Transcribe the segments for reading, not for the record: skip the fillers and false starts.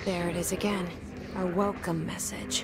There it is again. Our welcome message.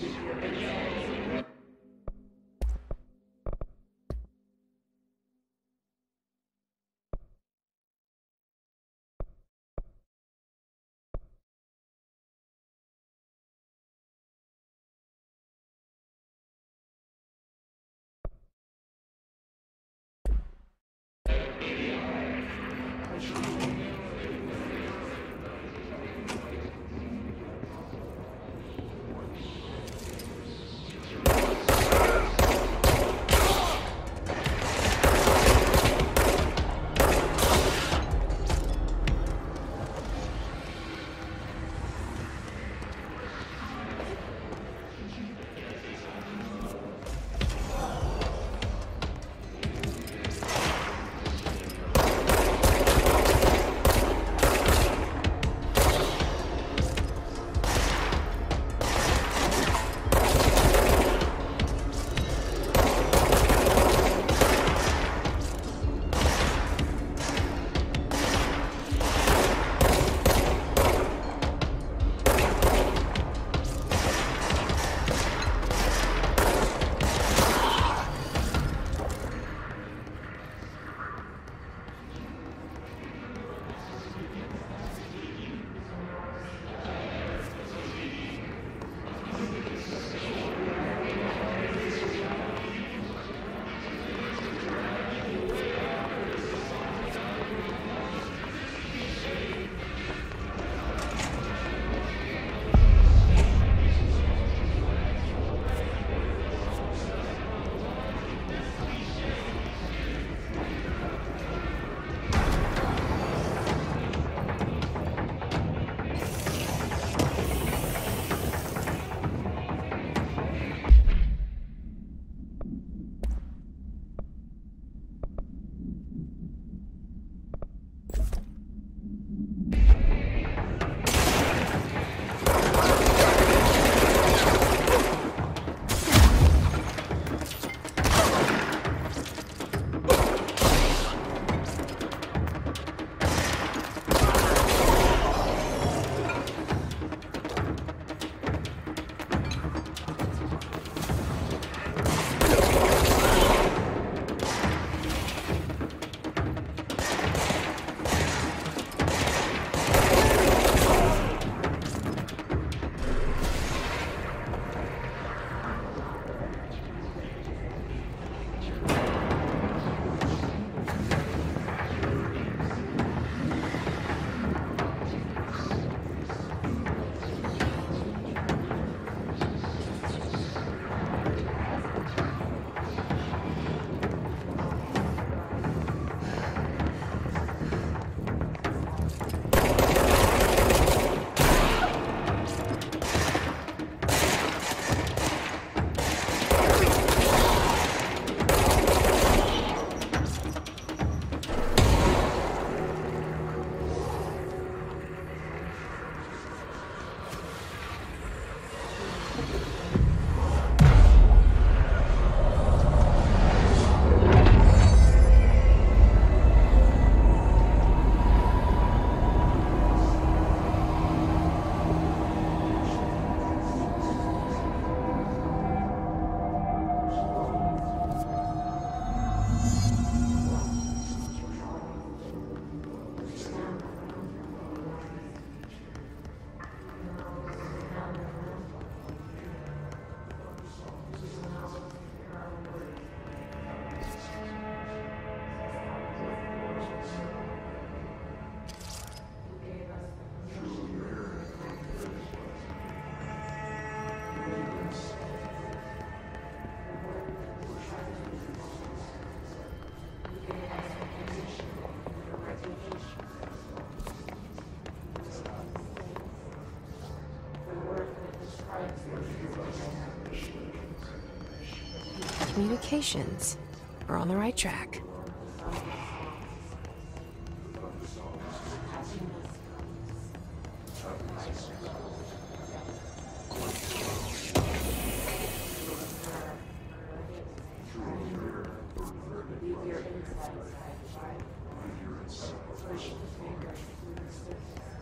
Communications. We're on the right track.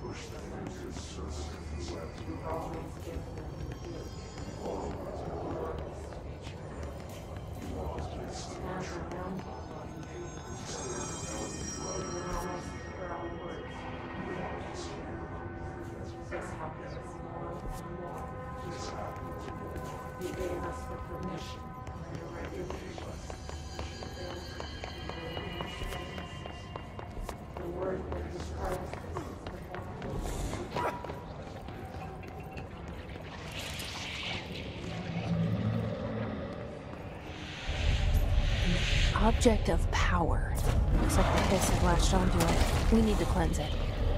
Object of power. Looks like the hiss has latched onto it. We need to cleanse it.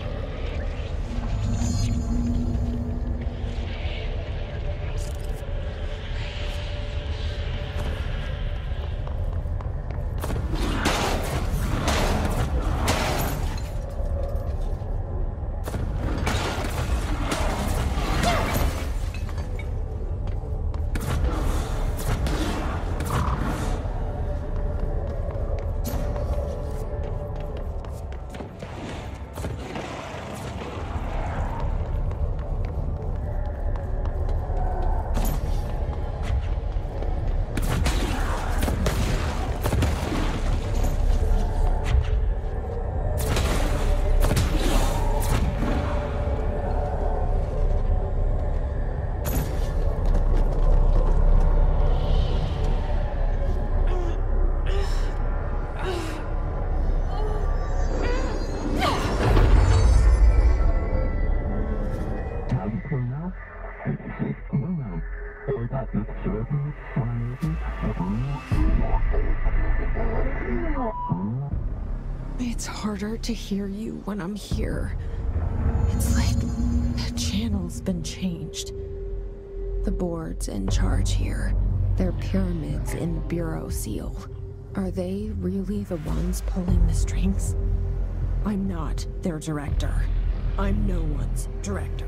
It's harder to hear you when I'm here. It's like the channel's been changed. The board's in charge here. They're pyramids in the Bureau seal. Are they really the ones pulling the strings? I'm not their director. I'm no one's director.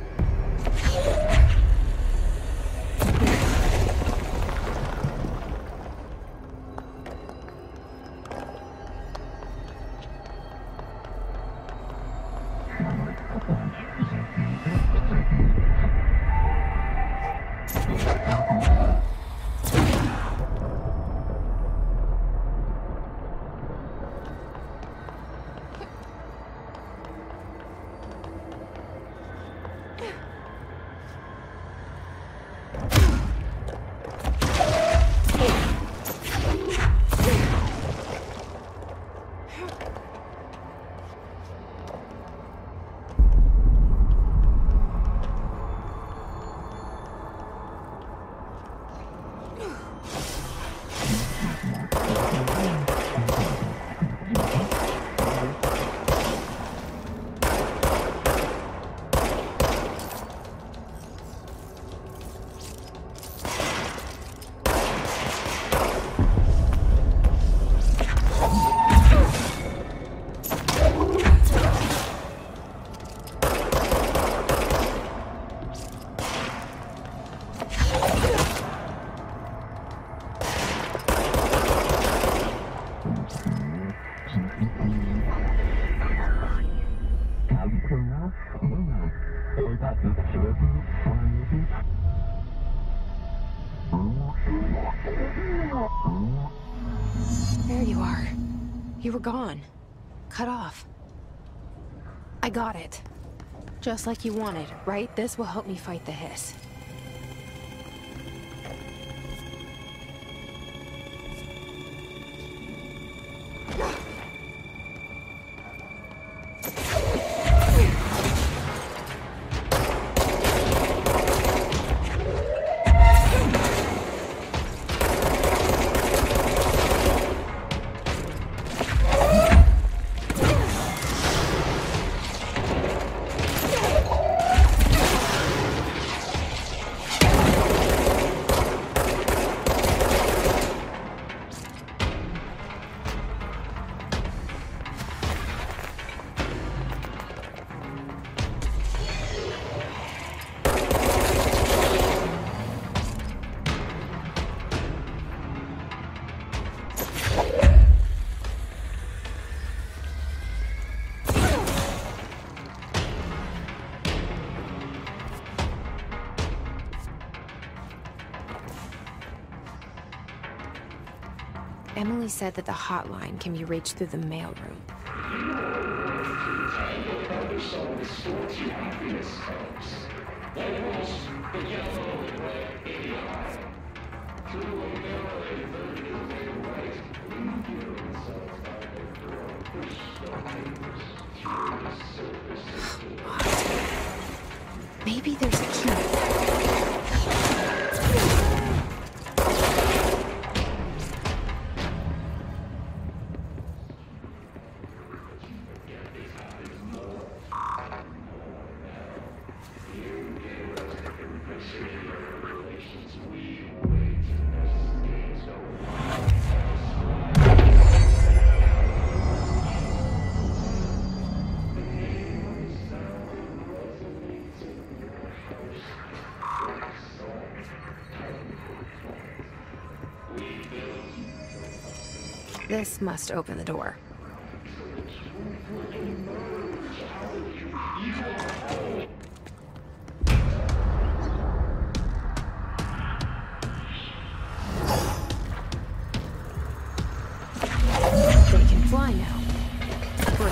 There you are. You were gone. Cut off. I got it. Just like you wanted, right? This will help me fight the hiss. Emily said that the hotline can be reached through the mailroom. Maybe there's a key. This must open the door. They can fly now. Great.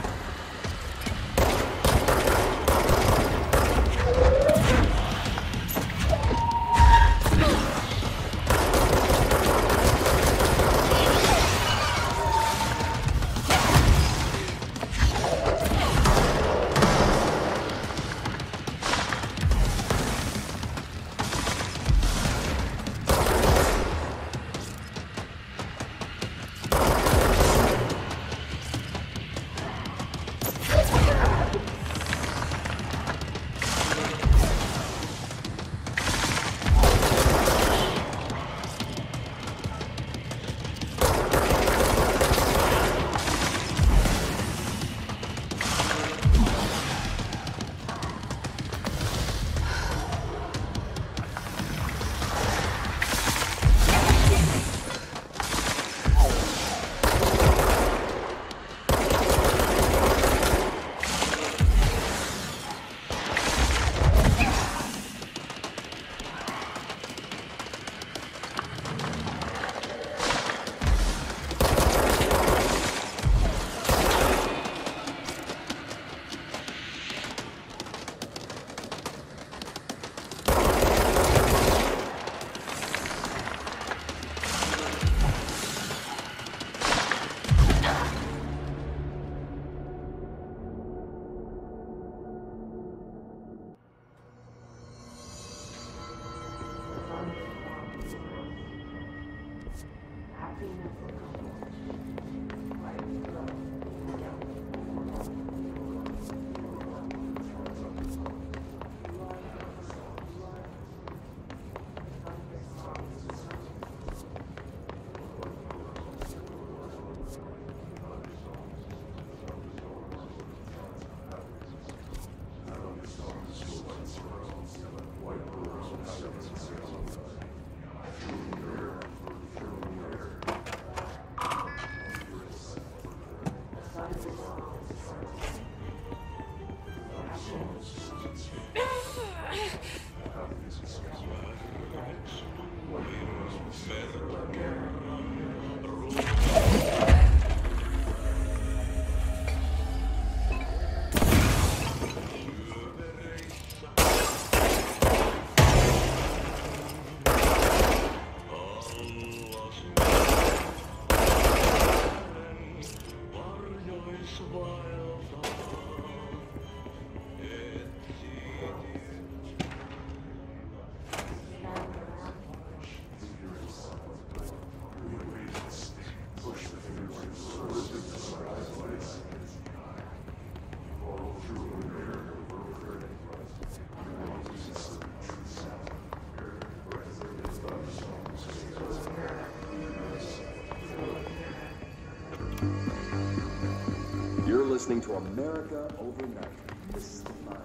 You're listening to America Overnight. This is the mind.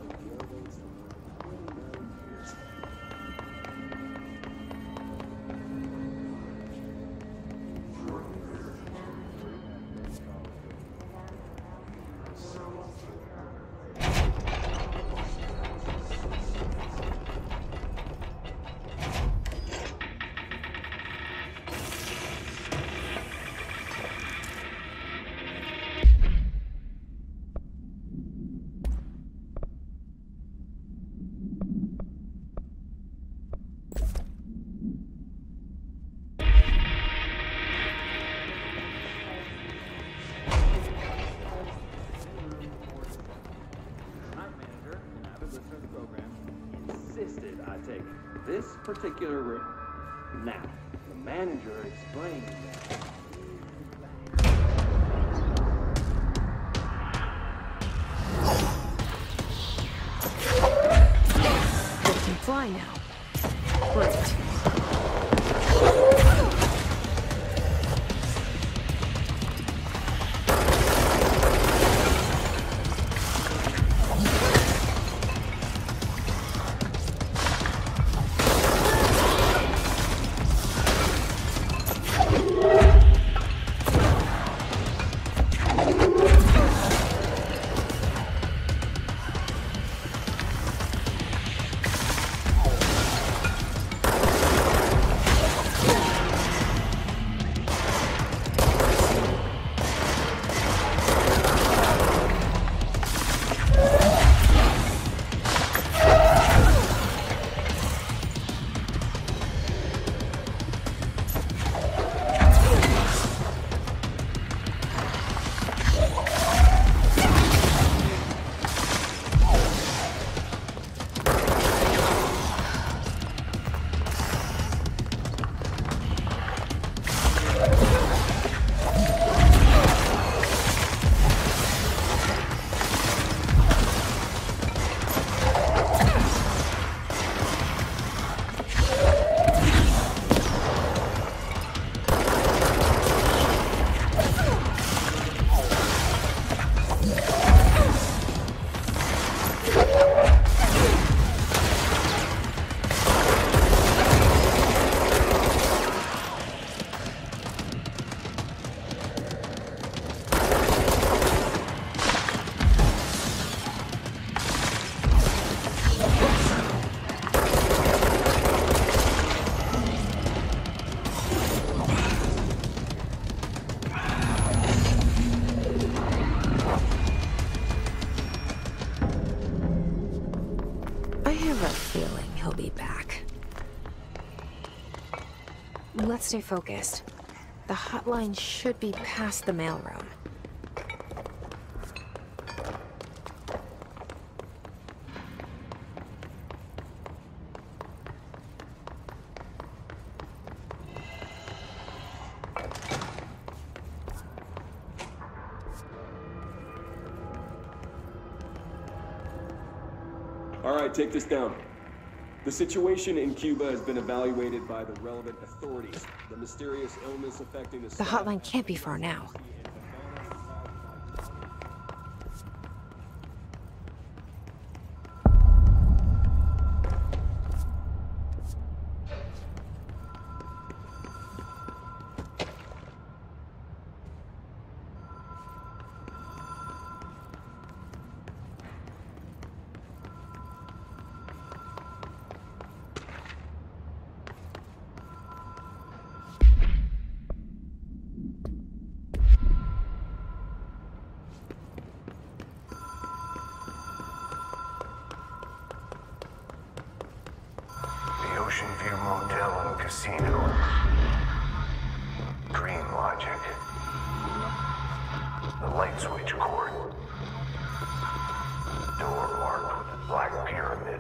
take this particular room. Now, the manager explained that. It can fly now. Great. Let's stay focused. The hotline should be past the mailroom. All right, take this down. The situation in Cuba has been evaluated by the relevant authorities. The mysterious illness affecting the The hotline can't be far now. Ocean View Motel and Casino. Dream Logic. The light switch cord. Door marked with a black pyramid.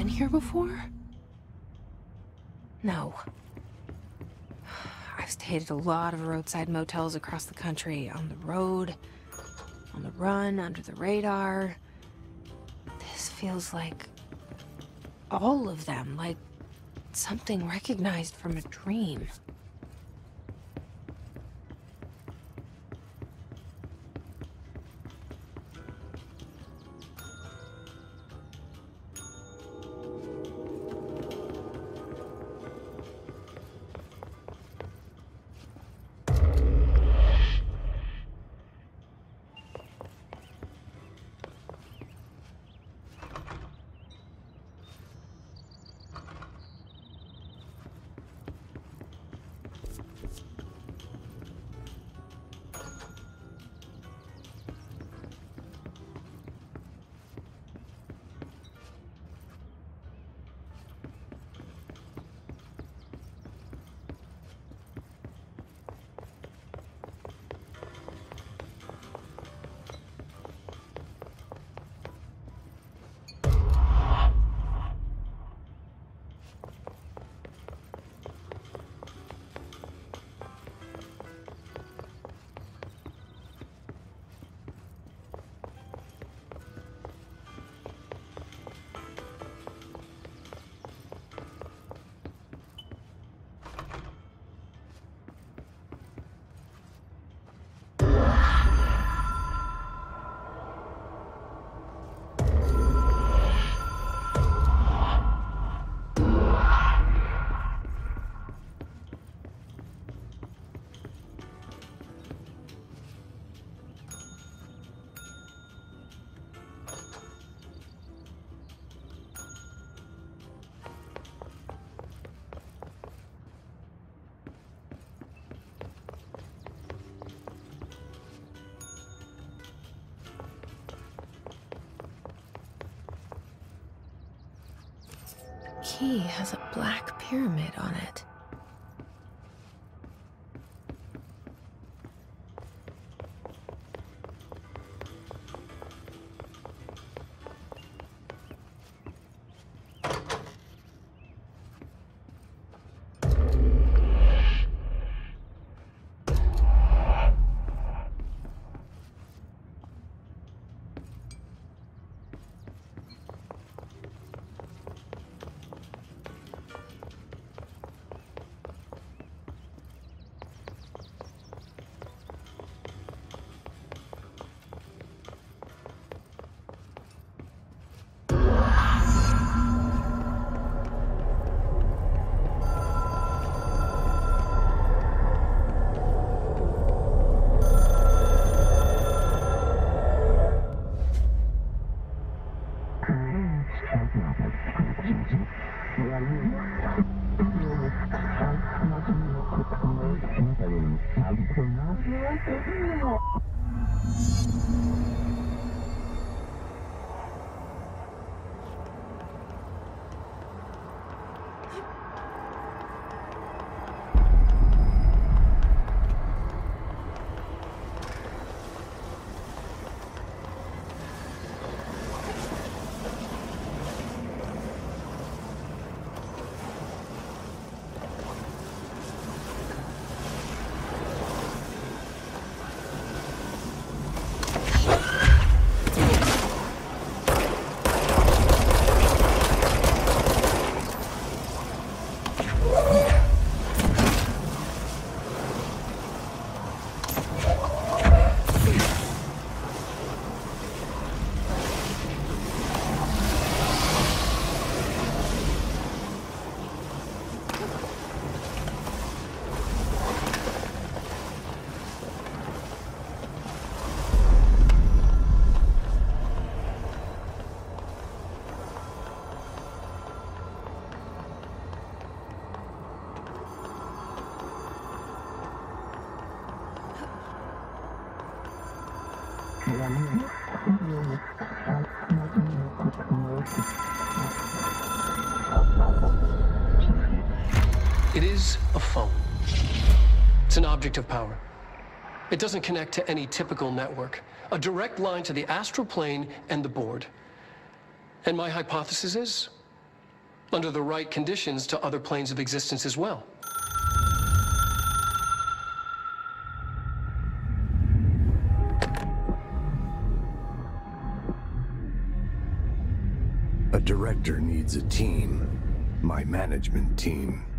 been here before? No. I've stayed at a lot of roadside motels across the country, on the road, on the run, under the radar. This feels like all of them, like something recognized from a dream. Key has a black pyramid on it. It is a phone. It's an object of power. It doesn't connect to any typical network. A direct line to the astral plane and the board. And my hypothesis is, under the right conditions, to other planes of existence as well. A director needs a team. My management team.